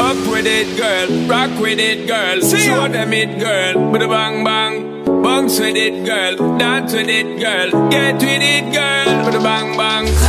Fuck with it, girl. Rock with it, girl. Show them it, girl. With a bang bang. Bounce with it, girl. Dance with it, girl. Get with it, girl. With a bang bang.